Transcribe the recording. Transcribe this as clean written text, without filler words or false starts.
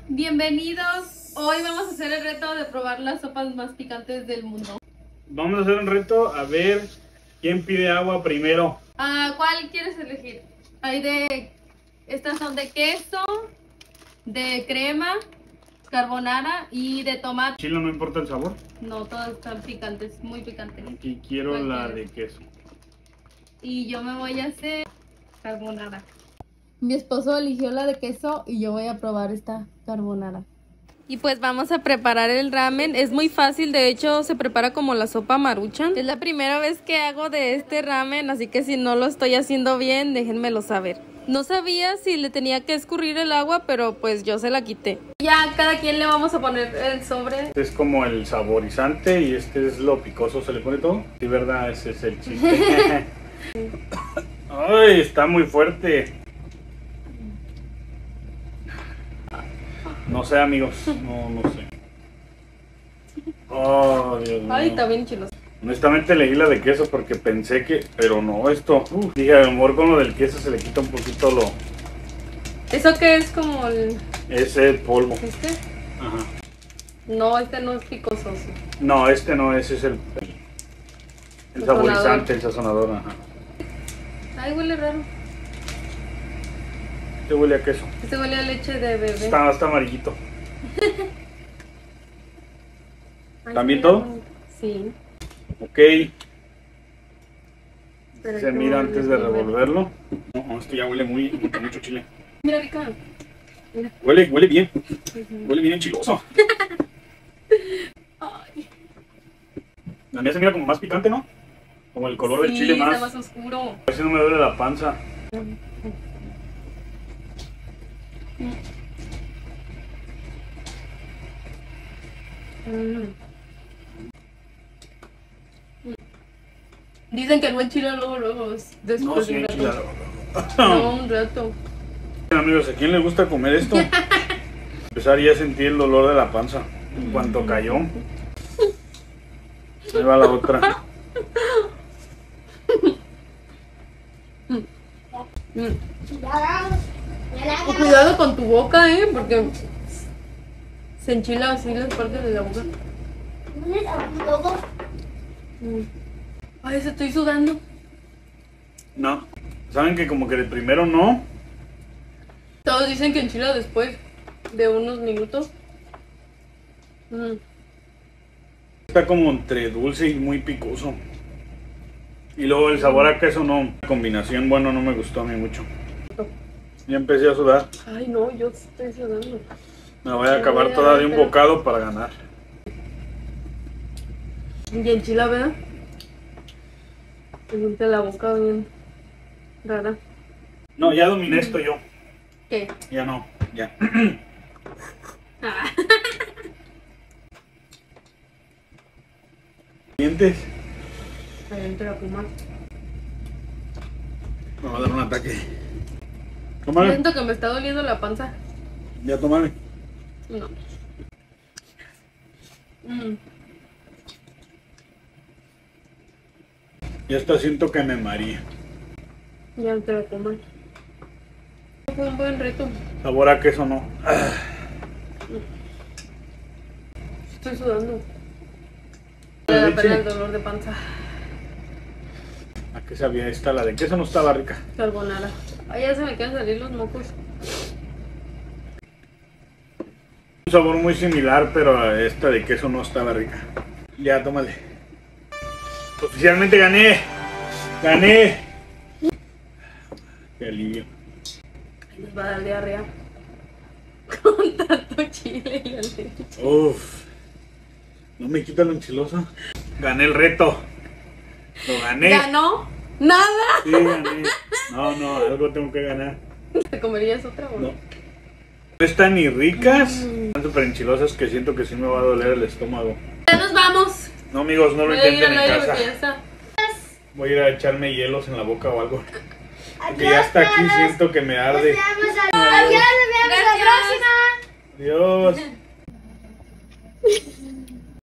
Bienvenidos. Hoy vamos a hacer el reto de probar las sopas más picantes del mundo. Vamos a hacer un reto a ver quién pide agua primero. ¿Cuál quieres elegir? Estas son de queso, de crema, carbonara y de tomate. ¿Chile no importa el sabor? No, todas están picantes, muy picantes. Y quiero la de queso. Y yo me voy a hacer carbonara. Mi esposo eligió la de queso y yo voy a probar esta carbonara. Y pues vamos a preparar el ramen. Es muy fácil, de hecho se prepara como la sopa Maruchan. Es la primera vez que hago de este ramen, así que si no lo estoy haciendo bien, déjenmelo saber. No sabía si le tenía que escurrir el agua, pero pues yo se la quité. Ya cada quien le vamos a poner el sobre. Este es como el saborizante y este es lo picoso, ¿se le pone todo? Sí, ¿verdad? Ese es el chiste. Ay, está muy fuerte. No sé, amigos, no sé. Oh, Dios mío. Ay, está bien chiloso. Honestamente elegí la de queso porque pensé que... Pero no, esto... dije, a lo mejor con lo del queso se le quita un poquito lo... ¿Eso qué es como el...? Ese polvo. ¿Este? Ajá. No, este no es picoso. Sí. No, este no, ese es el saborizante, el sazonador, ajá. Ay, huele raro. Este huele a queso. Este huele a leche de bebé. Está amarillito. ¿También todo? Sí. Ok. Pero Se mira antes de revolverlo. No, esto ya huele mucho chile. Mira, Rica. Mira. Huele bien. Huele bien enchiloso. Ay. La mía se mira como más picante, ¿no? Como el color del chile está más. más oscuro. A ver si no me duele la panza. Dicen que no enchila luego después No, sí, de un rato. enchilado. No, un rato. Amigos, ¿a quién le gusta comer esto? Empezar ya a sentir el dolor de la panza en cuanto cayó. Ahí va la otra. Cuidado con tu boca, porque se enchila así las partes de la boca. Ay, se estoy sudando. No. ¿Saben que como que de primero no? Todos dicen que enchila después de unos minutos. Está como entre dulce y muy picoso. Y luego el sabor a queso no. La combinación, bueno, no me gustó a mí mucho. Ya empecé a sudar. Ay, no, yo estoy sudando. Me voy a acabar toda de un bocado para ganar. Y enchila, ¿verdad? Se siente la boca bien rara. No, ya dominé esto yo. ¿Qué? Ya no, ya. ¿Dientes? Adentro la puma. Me va a dar un ataque. Tómale. Siento que me está doliendo la panza. Ya tómale. No. Ya hasta siento que me maría. Ya te lo comas. Fue un buen reto. Sabor a queso no. Estoy sudando. Me da pena el dolor de panza. ¿A qué sabía esta? La de queso no estaba rica. Carbonara. Ay, ya se me quieren salir los mocos. Un sabor muy similar, pero esta de queso no estaba rica. Ya, tómale. Oficialmente gané. Gané. Qué alivio. Les va a dar diarrea. Con tanto chile y la leche. Uf. No me quita lo enchilosa. Gané el reto. Lo gané. ¿Ganó? ¡Nada! Sí, gané. No, algo tengo que ganar. ¿Te comerías otra o no? No están ni ricas. Están súper enchilosas que siento que sí me va a doler el estómago. Ya nos vamos. No, amigos, no lo Voy a ir intenten al en aire casa. porque ya está. Voy a ir a echarme hielos en la boca o algo. Porque ya hasta aquí siento que me arde. Adiós, nos vemos la próxima. Adiós.